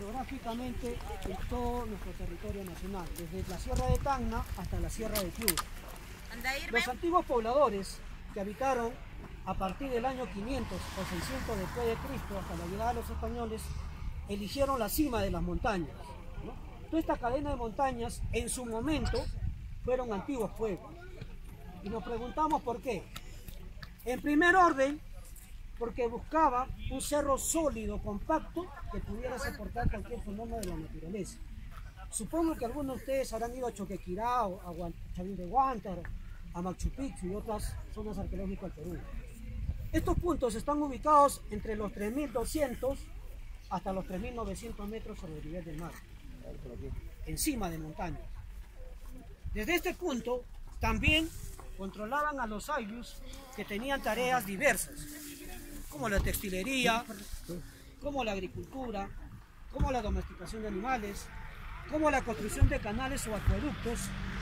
geográficamente en todo nuestro territorio nacional, desde la Sierra de Tacna hasta la Sierra de Piura. Los antiguos pobladores que habitaron a partir del año 500 o 600 después de Cristo hasta la llegada de los españoles, eligieron la cima de las montañas, ¿no? Toda esta cadena de montañas en su momento fueron antiguos pueblos. Y nos preguntamos por qué. En primer orden, porque buscaba un cerro sólido, compacto, que pudiera soportar cualquier fenómeno de la naturaleza. Supongo que algunos de ustedes habrán ido a Choquequirá, a Chavín de Huántar, a Machu Picchu y otras zonas arqueológicas del Perú. Estos puntos están ubicados entre los 3.200 hasta los 3.900 metros sobre el nivel del mar, encima de montañas. Desde este punto también controlaban a los ayllus, que tenían tareas diversas, como la textilería, como la agricultura, como la domesticación de animales, como la construcción de canales o acueductos.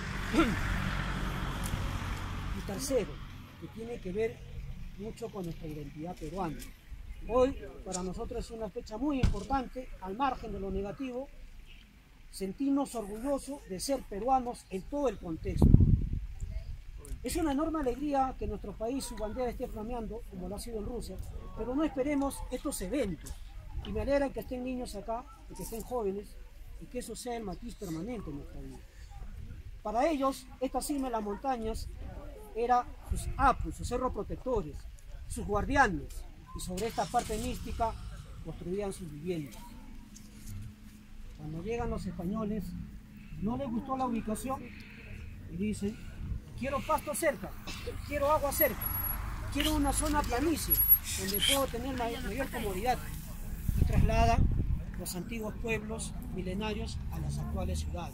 Y tercero, que tiene que ver mucho con nuestra identidad peruana. Hoy para nosotros es una fecha muy importante, al margen de lo negativo, sentirnos orgullosos de ser peruanos en todo el contexto. Es una enorme alegría que nuestro país, su bandera esté flameando, como lo ha sido en Rusia, pero no esperemos estos eventos. Y me alegra que estén niños acá, y que estén jóvenes, y que eso sea el matiz permanente en nuestra vida. Para ellos, esta cima de las montañas era sus apus, sus cerros protectores, sus guardianes, y sobre esta parte mística construían sus viviendas. Cuando llegan los españoles, no les gustó la ubicación y dicen: quiero pasto cerca, quiero agua cerca, quiero una zona planicie donde puedo tener mayor comodidad, y trasladan los antiguos pueblos milenarios a las actuales ciudades.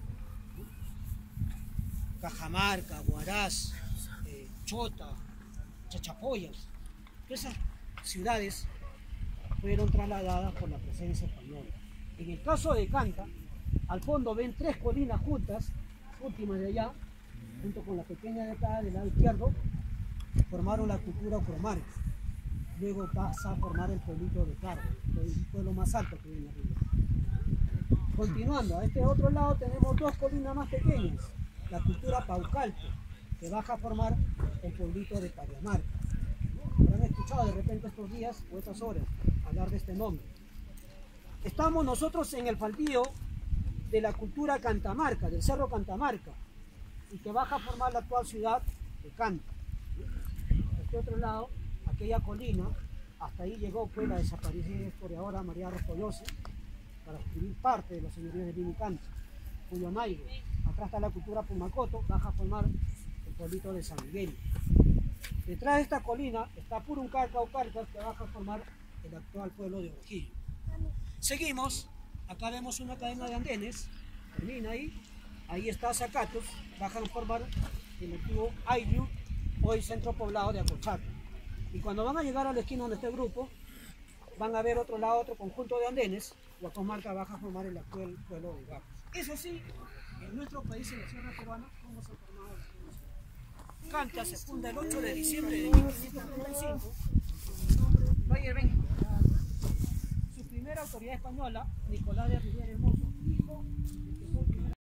Cajamarca, Huaraz, Chota, Chachapoyas, esas ciudades fueron trasladadas por la presencia española. En el caso de Canta, al fondo ven tres colinas juntas, últimas de allá, junto con la pequeña de acá del lado izquierdo, formaron la cultura ocromárica. Luego pasa a formar el pueblito de Cargo, el pueblo más alto que viene arriba. Continuando, a este otro lado tenemos dos colinas más pequeñas, la cultura Paucalco, que baja a formar el pueblito de Pariamarca. Habrán escuchado de repente estos días o estas horas hablar de este nombre. Estamos nosotros en el faldío de la cultura Cantamarca, del cerro Cantamarca, y que baja a formar la actual ciudad de Canta. A este otro lado, aquella colina, hasta ahí llegó pues la desaparecida historiadora María Rostoyosi para escribir parte de los señoríos de Lima y Canta, Puyamaigo. Acá está la cultura Pumacoto, baja a formar el pueblito de San Miguel. Detrás de esta colina está Puruncarca o Carcas, que baja a formar el actual pueblo de Orquillo. Seguimos, acá vemos una cadena de andenes, termina ahí está Zacatos, bajan a formar el antiguo Ayllu, hoy centro poblado de Acolchaca. Y cuando van a llegar a la esquina donde está el grupo, van a ver otro lado, otro conjunto de andenes, Huacomarca baja a formar el actual pueblo de Garros. Eso sí, en nuestro país, en la sierra peruana, ¿cómo se ha formado? Canta se funda el 8 de diciembre de 1535. Su primera autoridad española, Nicolás de Rivera Hermoso, hijo